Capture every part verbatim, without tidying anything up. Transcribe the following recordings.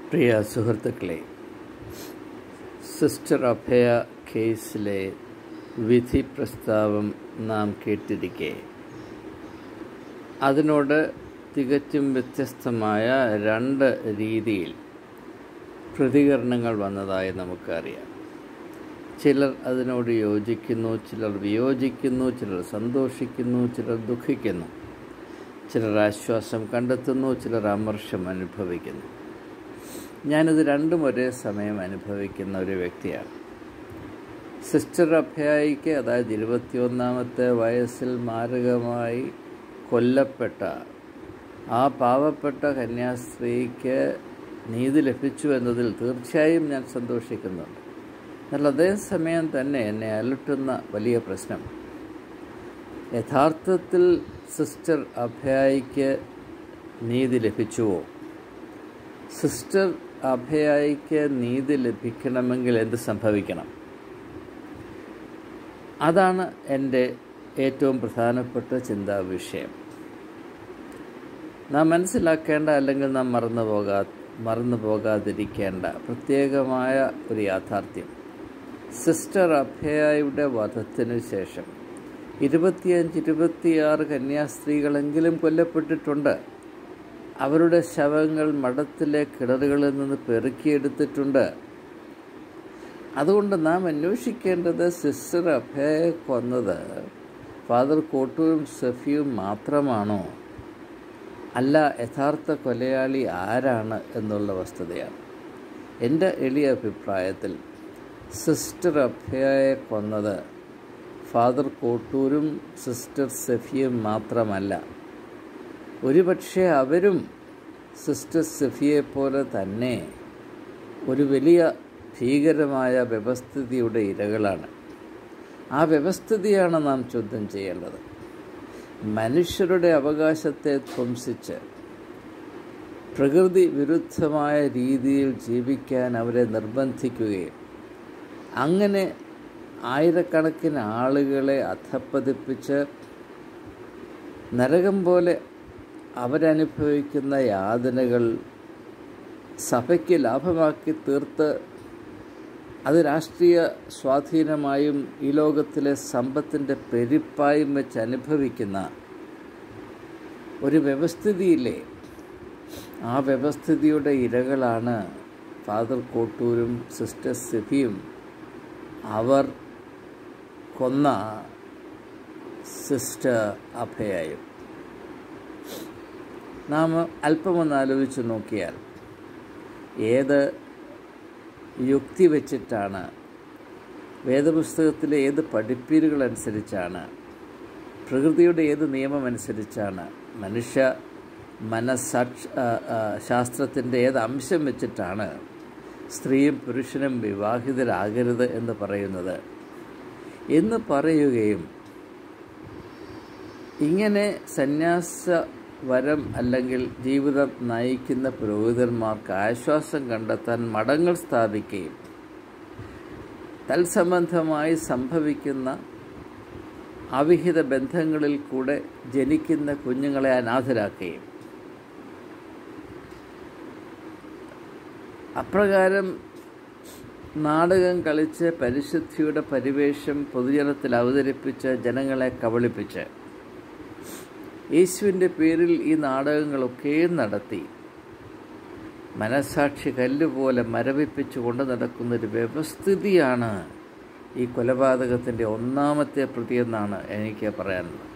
പ്രിയ സുഹൃത്തുക്കളെ, സിസ്റ്റർ അഭയ കേസിലെ വിധി പ്രസ്താവം നാം കേട്ടിരിക്കെ അതിനോട് തികച്ചും വ്യത്യസ്തമായ രണ്ട് രീതിയിൽ പ്രതികരണങ്ങൾ വന്നതായി നമുക്കറിയാം. ചിലർ അതിനോട് യോജിക്കുന്നു, ചിലർ വിയോജിക്കുന്നു, ചിലർ സന്തോഷിക്കുന്നു, ചിലർ ദുഃഖിക്കുന്നു, ചിലർ ആശ്വാസം കണ്ടെത്തുന്നു, ചിലർ അമർഷം അനുഭവിക്കുന്നു. ഞാനിത് രണ്ടും ഒരേ സമയം അനുഭവിക്കുന്ന ഒരു വ്യക്തിയാണ്. സിസ്റ്റർ അഭയയ്ക്ക്, അതായത് ഇരുപത്തിയൊന്നാമത്തെ വയസ്സിൽ മാരകമായി കൊല്ലപ്പെട്ട ആ പാവപ്പെട്ട കന്യാസ്ത്രീക്ക് നീതി ലഭിച്ചു എന്നതിൽ തീർച്ചയായും ഞാൻ സന്തോഷിക്കുന്നുണ്ട്. എന്നാൽ അതേസമയം തന്നെ എന്നെ അലട്ടുന്ന വലിയ പ്രശ്നം, യഥാർത്ഥത്തിൽ സിസ്റ്റർ അഭയയ്ക്ക് നീതി ലഭിച്ചുവോ? സിസ്റ്റർ അഭയയ്ക്ക് നീതി ലഭിക്കണമെങ്കിൽ എന്ത് സംഭവിക്കണം? അതാണ് എൻ്റെ ഏറ്റവും പ്രധാനപ്പെട്ട ചിന്താ വിഷയം. നാം മനസ്സിലാക്കേണ്ട, അല്ലെങ്കിൽ നാം മറന്നു പോകാ മറന്നു പോകാതിരിക്കേണ്ട പ്രത്യേകമായ ഒരു യാഥാർത്ഥ്യം, സിസ്റ്റർ അഭയയുടെ വധത്തിനു ശേഷം ഇരുപത്തിയഞ്ച് ഇരുപത്തിയാറ് കന്യാസ്ത്രീകളെങ്കിലും കൊല്ലപ്പെട്ടിട്ടുണ്ട്. അവരുടെ ശവങ്ങൾ മഠത്തിലെ കിണറുകളിൽ നിന്ന് പെറുക്കിയെടുത്തിട്ടുണ്ട്. അതുകൊണ്ട് നാം അന്വേഷിക്കേണ്ടത്, സിസ്റ്റർ അഭയയെ കൊന്നത് ഫാദർ കോട്ടൂരും സഫിയും മാത്രമാണോ, അല്ല യഥാർത്ഥ കൊലയാളി ആരാണ് എന്നുള്ള വസ്തുതയാണ്. എൻ്റെ എളിയ അഭിപ്രായത്തിൽ സിസ്റ്റർ അഭയയെ കൊന്നത് ഫാദർ കോട്ടൂരും സിസ്റ്റർ സഫിയും മാത്രമല്ല. ഒരുപക്ഷെ അവരും സിസ്റ്റർ സഫിയെപ്പോലെ തന്നെ ഒരു വലിയ ഭീകരമായ വ്യവസ്ഥിതിയുടെ ഇരകളാണ്. ആ വ്യവസ്ഥിതിയാണ് നാം ചോദ്യം ചെയ്യേണ്ടത്. മനുഷ്യരുടെ അവകാശത്തെ ധ്വംസിച്ച് പ്രകൃതി വിരുദ്ധമായ രീതിയിൽ ജീവിക്കാൻ അവരെ നിർബന്ധിക്കുകയും അങ്ങനെ ആയിരക്കണക്കിന് ആളുകളെ അധപ്പതിപ്പിച്ച് നരകം പോലെ അവരനുഭവിക്കുന്ന യാതനകൾ സഭയ്ക്ക് ലാഭമാക്കി തീർത്ത് അത് രാഷ്ട്രീയ സ്വാധീനമായും ഈ ലോകത്തിലെ സമ്പത്തിൻ്റെ പെരുപ്പായും വെച്ച് അനുഭവിക്കുന്ന ഒരു വ്യവസ്ഥിതിയില്ലേ, ആ വ്യവസ്ഥിതിയുടെ ഇരകളാണ് ഫാദർ കോട്ടൂരും സിസ്റ്റർ സഫിയും. അവർ കൊന്ന സിസ്റ്റർ അഭയയും. നാം അല്പമൊന്ന് ആലോചിച്ച് നോക്കിയാൽ, ഏത് യുക്തി വച്ചിട്ടാണ്, വേദപുസ്തകത്തിലെ ഏത് പഠിപ്പീരുകളനുസരിച്ചാണ്, പ്രകൃതിയുടെ ഏത് നിയമമനുസരിച്ചാണ്, മനുഷ്യ മനസ്സാക്ഷ ശാസ്ത്രത്തിൻ്റെ ഏത് അംശം വെച്ചിട്ടാണ് സ്ത്രീയും പുരുഷനും വിവാഹിതരാകരുത് എന്ന് പറയുന്നത് എന്ന് പറയുകയും ഇങ്ങനെ സന്യാസ വരം അല്ലെങ്കിൽ ജീവിതം നയിക്കുന്ന പുരോഹിതന്മാർക്ക് ആശ്വാസം കണ്ടെത്താൻ മഠങ്ങൾ സ്ഥാപിക്കുകയും തത്സംബന്ധമായി സംഭവിക്കുന്ന അവിഹിത ബന്ധങ്ങളിൽ കൂടെ ജനിക്കുന്ന കുഞ്ഞുങ്ങളെ അനാഥരാക്കുകയും അപ്രകാരം നാടകം കളിച്ച് പരിശുദ്ധിയുടെ പരിവേഷം പൊതുജനത്തിൽ അവതരിപ്പിച്ച് ജനങ്ങളെ കബളിപ്പിച്ച് യേശുവിൻ്റെ പേരിൽ ഈ നാടകങ്ങളൊക്കെയും നടത്തി മനസാക്ഷി കല്ലുപോലെ മരവിപ്പിച്ചു കൊണ്ട് നടക്കുന്നൊരു വ്യവസ്ഥിതിയാണ് ഈ കൊലപാതകത്തിൻ്റെ ഒന്നാമത്തെ പ്രതിയെന്നാണ് എനിക്ക് പറയാനുള്ളത്.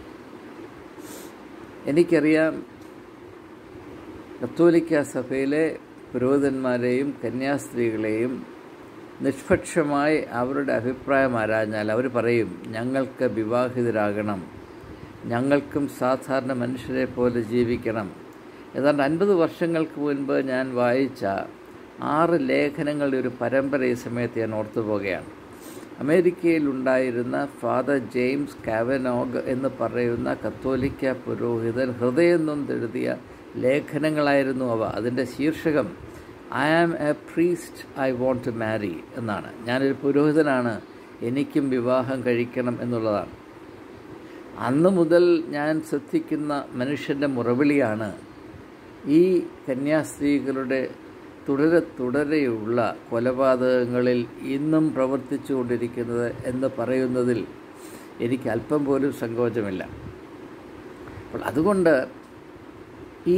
എനിക്കറിയാം, കത്തോലിക്ക സഭയിലെ പുരോഹിതന്മാരെയും കന്യാസ്ത്രീകളെയും നിഷ്പക്ഷമായി അവരുടെ അഭിപ്രായം ആരാഞ്ഞാൽ അവർ പറയും, ഞങ്ങൾക്ക് വിവാഹിതരാകണം, ഞങ്ങൾക്കും സാധാരണ മനുഷ്യരെ പോലെ ജീവിക്കണം. ഏതാണ്ട് അൻപത് വർഷങ്ങൾക്ക് മുൻപ് ഞാൻ വായിച്ച ആറ് ലേഖനങ്ങളുടെ ഒരു പരമ്പര ഈ സമയത്ത് ഞാൻ ഓർത്തു പോകുകയാണ്. അമേരിക്കയിലുണ്ടായിരുന്ന ഫാദർ ജെയിംസ് കാവനോഗ് എന്ന് പറയുന്ന കത്തോലിക്ക പുരോഹിതൻ ഹൃദയം നൊന്തെഴുതിയ ലേഖനങ്ങളായിരുന്നു അവ. അതിൻ്റെ ശീർഷകം I am a priest I want to marry എന്നാണ്. ഞാനൊരു പുരോഹിതനാണ്, എനിക്കും വിവാഹം കഴിക്കണം എന്നുള്ളതാണ്. അന്നു മുതൽ ഞാൻ ശ്രദ്ധിക്കുന്ന മനുഷ്യൻ്റെ മുറവിളിയാണ് ഈ കന്യാസ്ത്രീകളുടെ തുടരെ തുടരെയുള്ള കൊലപാതകങ്ങളിൽ ഇന്നും പ്രവർത്തിച്ചു കൊണ്ടിരിക്കുന്നത് എന്ന് പറയുന്നതിൽ എനിക്ക് അല്പം പോലും സങ്കോചമില്ല. അപ്പോൾ അതുകൊണ്ട് ഈ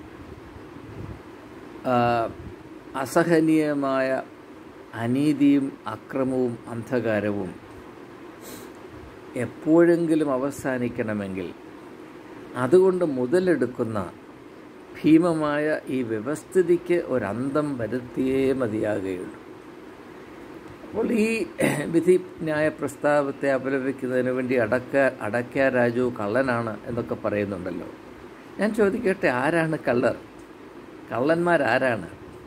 അസഹനീയമായ അനീതിയും അക്രമവും അന്ധകാരവും എപ്പോഴെങ്കിലും അവസാനിക്കണമെങ്കിൽ അതുകൊണ്ട് മുതലെടുക്കുന്ന ഭീമമായ ഈ വ്യവസ്ഥിതിക്ക് ഒരന്തം വരുത്തിയേ മതിയാകുകയുള്ളൂ. അപ്പോൾ ഈ വിധി ന്യായ പ്രസ്താവത്തെ അപലപിക്കുന്നതിന് വേണ്ടി അടക്ക അടക്ക രാജു കള്ളനാണ് എന്നൊക്കെ പറയുന്നുണ്ടല്ലോ. ഞാൻ ചോദിക്കട്ടെ, ആരാണ് കള്ളർ? കള്ളന്മാരാരാണ്?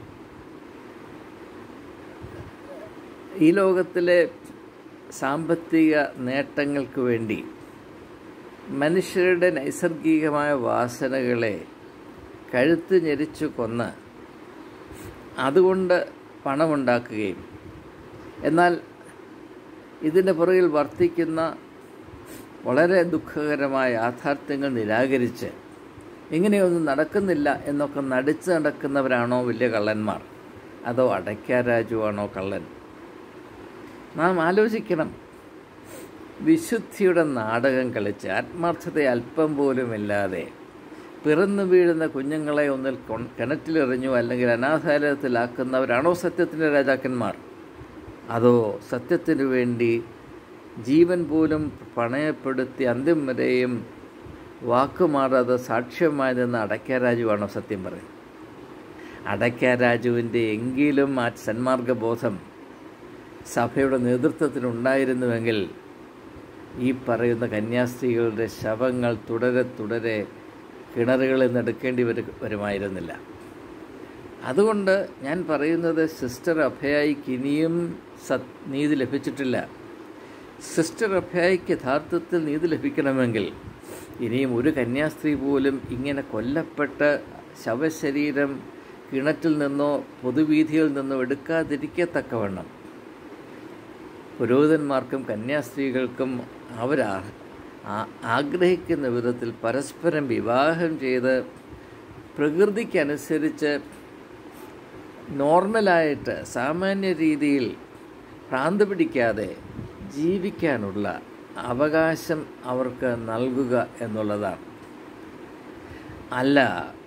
ഈ ലോകത്തിലെ സാമ്പത്തിക നേട്ടങ്ങൾക്ക് വേണ്ടി മനുഷ്യരുടെ നൈസർഗികമായ വാസനകളെ കഴുത്ത് ഞെരിച്ചു കൊന്ന് അതുകൊണ്ട് പണമുണ്ടാക്കുകയും എന്നാൽ ഇതിൻ്റെ പുറകിൽ വർത്തിക്കുന്ന വളരെ ദുഃഖകരമായ യാഥാർത്ഥ്യങ്ങൾ നിരാകരിച്ച് ഇങ്ങനെയൊന്നും നടക്കുന്നില്ല എന്നൊക്കെ നടിച്ച് നടക്കുന്നവരാണോ വലിയ കള്ളന്മാർ? അതോ അടയ്ക്ക രാജുവാണോ കള്ളൻ? നാം ആലോചിക്കണം. വിശുദ്ധിയുടെ നാടകം കളിച്ച് ആത്മാർത്ഥത അല്പം പോലുമില്ലാതെ പിറന്നു വീഴുന്ന കുഞ്ഞുങ്ങളെ ഒന്നിൽ കിണറ്റിലെറിഞ്ഞു അല്ലെങ്കിൽ അനാഥാലയത്തിലാക്കുന്നവരാണോ സത്യത്തിൻ്റെ രാജാക്കന്മാർ? അതോ സത്യത്തിനു വേണ്ടി ജീവൻ പോലും പണയപ്പെടുത്തി അന്ത്യം വരെയും വാക്കുമാറാതെ സാക്ഷ്യമായി നിന്ന് അടയ്ക്ക രാജുവാണോ സത്യം പറയും? അടയ്ക്ക രാജുവിൻ്റെ എങ്കിലും ആ സന്മാർഗബോധം സഭയുടെ നേതൃത്വത്തിനുണ്ടായിരുന്നുവെങ്കിൽ ഈ പറയുന്ന കന്യാസ്ത്രീകളുടെ ശവങ്ങൾ തുടരെ തുടരെ കിണറുകളിൽ നിന്ന് എടുക്കേണ്ടി വരും വരുമായിരുന്നില്ല. അതുകൊണ്ട് ഞാൻ പറയുന്നത്, സിസ്റ്റർ അഭയായിക്ക് ഇനിയും സത് നീതി ലഭിച്ചിട്ടില്ല. സിസ്റ്റർ അഭയായിക്ക് യഥാർത്ഥത്തിൽ നീതി ലഭിക്കണമെങ്കിൽ ഇനിയും ഒരു കന്യാസ്ത്രീ പോലും ഇങ്ങനെ കൊല്ലപ്പെട്ട ശവശരീരം കിണറ്റിൽ നിന്നോ പൊതുവീഥിയിൽ നിന്നോ എടുക്കാതിരിക്കത്തക്കവണ്ണം പുരോഹിതന്മാർക്കും കന്യാസ്ത്രീകൾക്കും അവർ ആഗ്രഹിക്കുന്ന വിധത്തിൽ പരസ്പരം വിവാഹം ചെയ്ത് പ്രകൃതിക്കനുസരിച്ച് നോർമലായിട്ട് സാമാന്യ രീതിയിൽ ഭ്രാന്ത് പിടിക്കാതെ ജീവിക്കാനുള്ള അവകാശം അവർക്ക് നൽകുക എന്നുള്ളതാണ്. അല്ല,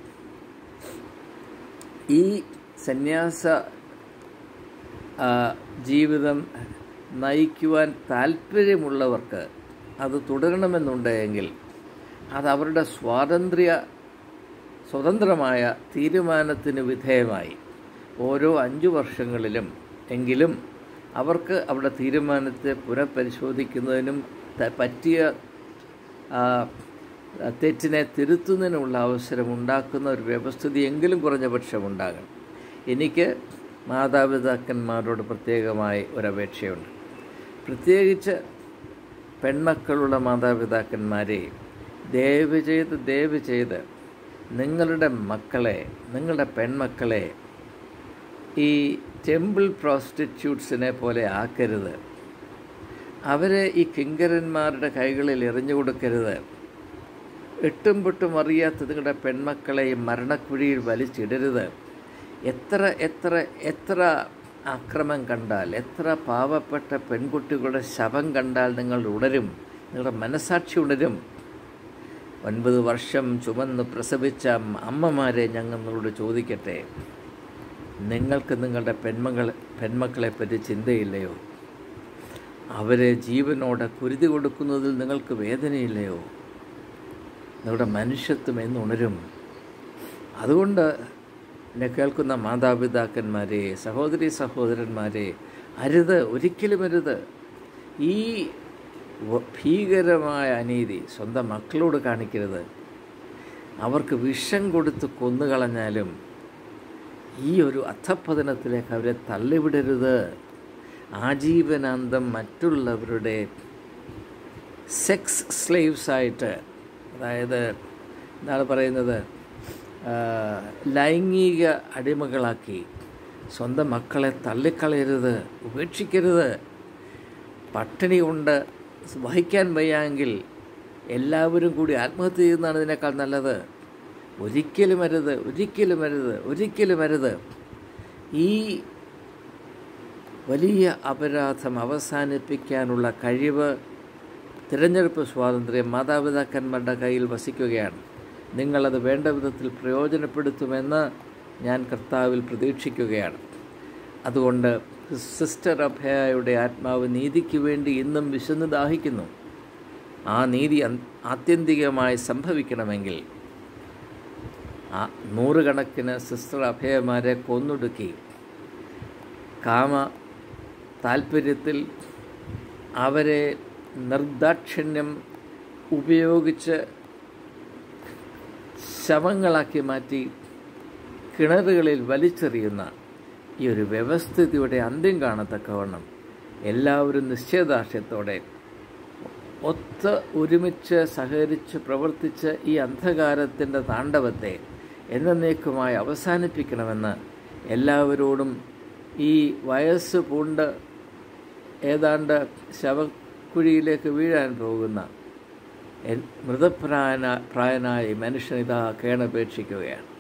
ഈ സന്യാസ ജീവിതം നയിക്കുവാൻ താല്പര്യമുള്ളവർക്ക് അത് തുടരണമെന്നുണ്ടെങ്കിൽ അത് അവരുടെ സ്വാതന്ത്ര്യ സ്വതന്ത്രമായ തീരുമാനത്തിന് വിധേയമായി ഓരോ അഞ്ചു വർഷങ്ങളിലും എങ്കിലും അവർക്ക് അവരുടെ തീരുമാനത്തെ പുനഃപരിശോധിക്കുന്നതിനും പറ്റിയ തെറ്റിനെ തിരുത്തുന്നതിനുള്ള അവസരം ഉണ്ടാക്കുന്ന ഒരു വ്യവസ്ഥിതി എങ്കിലും കുറഞ്ഞ പക്ഷം ഉണ്ടാകണം. എനിക്ക് മാതാപിതാക്കന്മാരോട് പ്രത്യേകമായി ഒരപേക്ഷയുണ്ട്. പ്രത്യേകിച്ച് പെൺമക്കളുള്ള മാതാപിതാക്കന്മാരെ ദയവ് ചെയ്ത് ദയവ് ചെയ്ത് നിങ്ങളുടെ മക്കളെ, നിങ്ങളുടെ പെൺമക്കളെ ഈ ടെമ്പിൾ പ്രോസ്റ്റിറ്റ്യൂട്ട്സിനെ പോലെ ആക്കരുത്. അവരെ ഈ കിങ്കരന്മാരുടെ കൈകളിൽ എറിഞ്ഞു കൊടുക്കരുത്. എട്ടും പൊട്ടും അറിയാത്ത നിങ്ങളുടെ പെൺമക്കളെ ഈ മരണക്കുഴിയിൽ വലിച്ചിടരുത്. എത്ര എത്ര എത്ര അക്രമം കണ്ടാൽ, എത്ര പാവപ്പെട്ട പെൺകുട്ടികളുടെ ശവം കണ്ടാൽ നിങ്ങൾ ഉണരും, നിങ്ങളുടെ മനസാക്ഷി ഉണരും. ഒൻപത് വർഷം ചുമന്ന് പ്രസവിച്ച അമ്മമാരെ ഞങ്ങൾ നിങ്ങളോട് ചോദിക്കട്ടെ, നിങ്ങൾക്ക് നിങ്ങളുടെ പെൺമകൾ പെൺമക്കളെപ്പറ്റി ചിന്തയില്ലയോ? അവരെ ജീവനോടെ കുരുതി കൊടുക്കുന്നതിൽ നിങ്ങൾക്ക് വേദനയില്ലയോ? നിങ്ങളുടെ മനുഷ്യത്വം എന്നുണരും. അതുകൊണ്ട് എന്നെ കേൾക്കുന്ന മാതാപിതാക്കന്മാരെ, സഹോദരി സഹോദരന്മാരെ, അരുത്, ഒരിക്കലും അരുത്. ഈ ഭീകരമായ അനീതി സ്വന്തം മക്കളോട് കാണിക്കരുത്. അവർക്ക് വിഷം കൊടുത്ത് കൊന്നുകളഞ്ഞാലും ഈ ഒരു അധപ്പതനത്തിലേക്ക് അവരെ തള്ളിവിടരുത്. ആജീവനാന്തം മറ്റുള്ളവരുടെ സെക്സ് സ്ലേവ്സായിട്ട്, അതായത് എന്താണ് പറയുന്നത്, ലൈംഗിക അടിമകളാക്കി സ്വന്തം മക്കളെ തള്ളിക്കളയരുത്, ഉപേക്ഷിക്കരുത്. പട്ടിണി കൊണ്ട് വഹിക്കാൻ വയ്യാമെങ്കിൽ എല്ലാവരും കൂടി ആത്മഹത്യ ചെയ്യുന്നതാണ് ഇതിനേക്കാൾ നല്ലത്. ഒരിക്കലും അരുത്, ഒരിക്കലും അരുത്, ഒരിക്കലും അരുത്. ഈ വലിയ അപരാധം അവസാനിപ്പിക്കാനുള്ള കഴിവ്, തിരഞ്ഞെടുപ്പ് സ്വാതന്ത്ര്യം മാതാപിതാക്കന്മാരുടെ കയ്യിൽ വസിക്കുകയാണ്. നിങ്ങളത് വേണ്ട വിധത്തിൽ പ്രയോജനപ്പെടുത്തുമെന്ന് ഞാൻ കർത്താവിൽ പ്രതീക്ഷിക്കുകയാണ്. അതുകൊണ്ട് സിസ്റ്റർ അഭയയുടെ ആത്മാവ് നീതിക്ക് വേണ്ടി ഇന്നും വിശന്ന് ദാഹിക്കുന്നു. ആ നീതി ആത്യന്തികമായി സംഭവിക്കണമെങ്കിൽ ആ നൂറുകണക്കിന് സിസ്റ്റർ അഭയമാരെ കൊന്നൊടുക്കി കാമ താൽപ്പര്യത്തിൽ അവരെ നിർദാക്ഷിണ്യം ഉപയോഗിച്ച് ശവങ്ങളാക്കി മാറ്റി കിണറുകളിൽ വലിച്ചെറിയുന്ന ഈ ഒരു വ്യവസ്ഥിതിയുടെ അന്ത്യം കാണത്തക്കവണ്ണം എല്ലാവരും നിശ്ചയദാർഢ്യത്തോടെ ഒത്ത് ഒരുമിച്ച് സഹകരിച്ച് പ്രവർത്തിച്ച് ഈ അന്ധകാരത്തിൻ്റെ താണ്ഡവത്തെ എന്നേക്കുമായി അവസാനിപ്പിക്കണമെന്ന് എല്ലാവരോടും ഈ വയസ്സ് പൂണ്ട് ഏതാണ്ട് ശവക്കുഴിയിലേക്ക് വീഴാൻ പോകുന്ന മൃതപ്രായന പ്രായനായ മനുഷ്യനിതാ കേണപേക്ഷിക്കുകയാണ്.